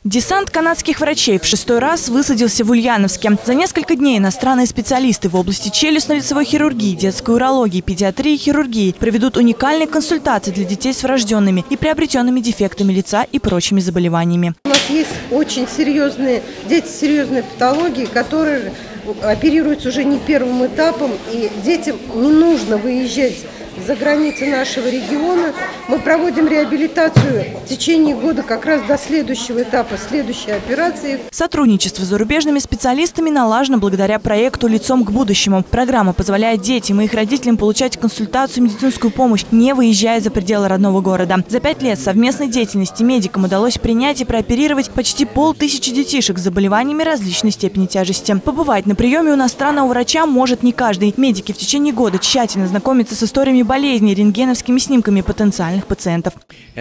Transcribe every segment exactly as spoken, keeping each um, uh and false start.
Десант канадских врачей в шестой раз высадился в Ульяновске. За несколько дней иностранные специалисты в области челюстно-лицевой хирургии, детской урологии, педиатрии и хирургии проведут уникальные консультации для детей с врожденными и приобретенными дефектами лица и прочими заболеваниями. У нас есть очень серьезные дети с серьезной патологией, которые оперируются уже не первым этапом, и детям не нужно выезжать за границы нашего региона. Мы проводим реабилитацию в течение года как раз до следующего этапа, следующей операции. Сотрудничество с зарубежными специалистами налажено благодаря проекту «Лицом к будущему». Программа позволяет детям и их родителям получать консультацию и медицинскую помощь, не выезжая за пределы родного города. За пять лет совместной деятельности медикам удалось принять и прооперировать почти полтысячи детишек с заболеваниями различной степени тяжести. Побывать на приеме у иностранного врача может не каждый. Медики в течение года тщательно знакомятся с историями болезней, рентгеновскими снимками потенциальных пациентов.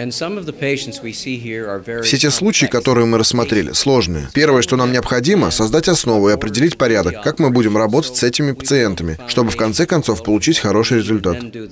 Все те случаи, которые мы рассмотрели, сложные. Первое, что нам необходимо, создать основу и определить порядок, как мы будем работать с этими пациентами, чтобы в конце концов получить хороший результат.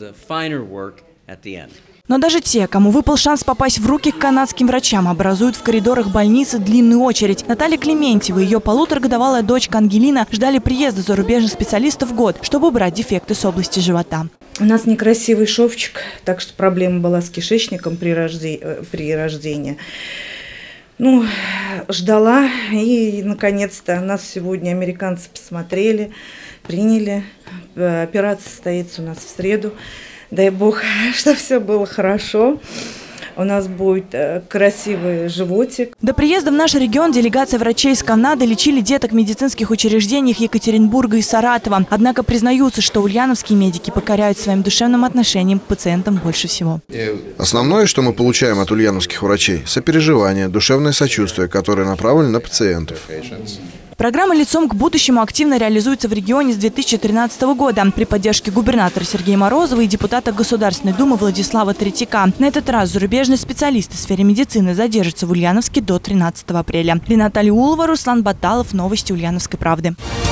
Но даже те, кому выпал шанс попасть в руки к канадским врачам, образуют в коридорах больницы длинную очередь. Наталья Клементьева и ее полуторагодовалая дочка Ангелина ждали приезда зарубежных специалистов год, чтобы убрать дефекты с области живота. У нас некрасивый шовчик, так что проблема была с кишечником при, рожде... при рождении. Ну, ждала, и наконец-то нас сегодня американцы посмотрели, приняли. Операция состоится у нас в среду. Дай бог, чтобы все было хорошо. У нас будет красивый животик. До приезда в наш регион делегация врачей из Канады лечили деток в медицинских учреждениях Екатеринбурга и Саратова. Однако признаются, что ульяновские медики покоряют своим душевным отношением к пациентам больше всего. Основное, что мы получаем от ульяновских врачей – сопереживание, душевное сочувствие, которое направлено на пациентов. Программа «Лицом к будущему» активно реализуется в регионе с две тысячи тринадцатого года при поддержке губернатора Сергея Морозова и депутата Государственной Думы Владислава Третьяка. На этот раз зарубежные специалисты в сфере медицины задержатся в Ульяновске до тринадцатого апреля. Рената Алиулова, Руслан Баталов. Новости Ульяновской правды.